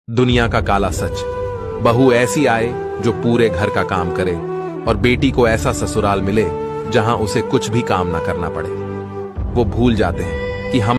दुनिया का काला सच, बहू ऐसी आए जो पूरे घर का काम करे और बेटी को ऐसा ससुराल मिले जहां उसे कुछ भी काम ना करना पड़े। वो भूल जाते हैं कि हम